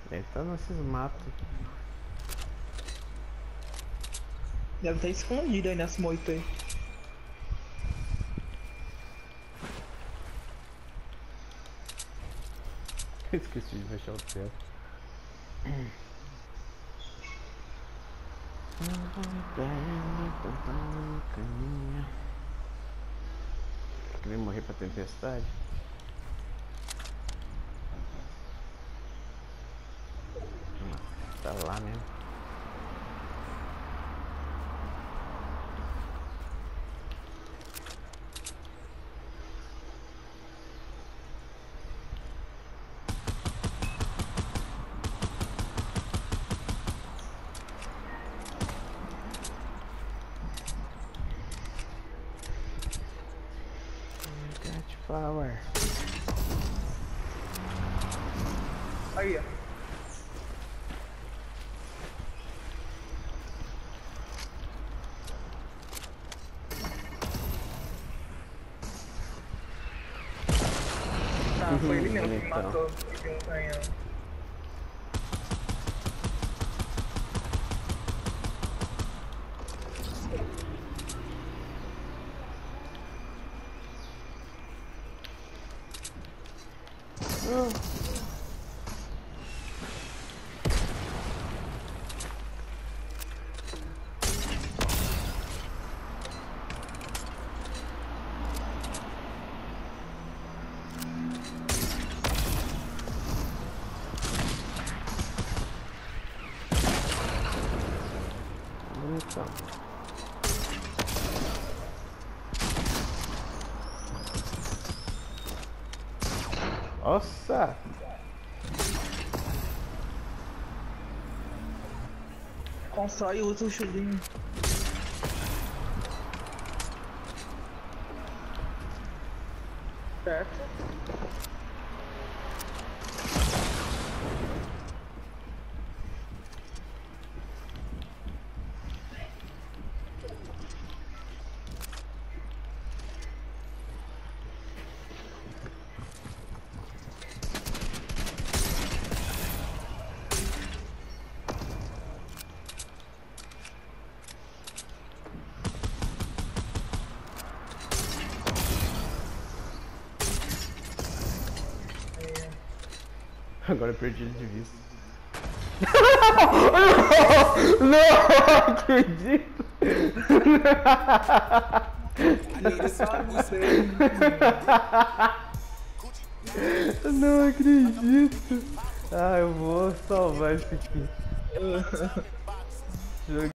Deve estar nesses matos. Deve estar escondido aí nessa moita aí. Esqueci de fechar o teto. Queria morrer pra tempestade. Tá lá mesmo. Cat flower. Aí, ó. Tá, foi ele mesmo que me matou. Porque um canhão. Bonitão. Nossa! Constrói e usa o chulinho. Certo? Agora eu perdi ele de vista. Não acredito! Não acredito! Ah, eu vou salvar isso aqui.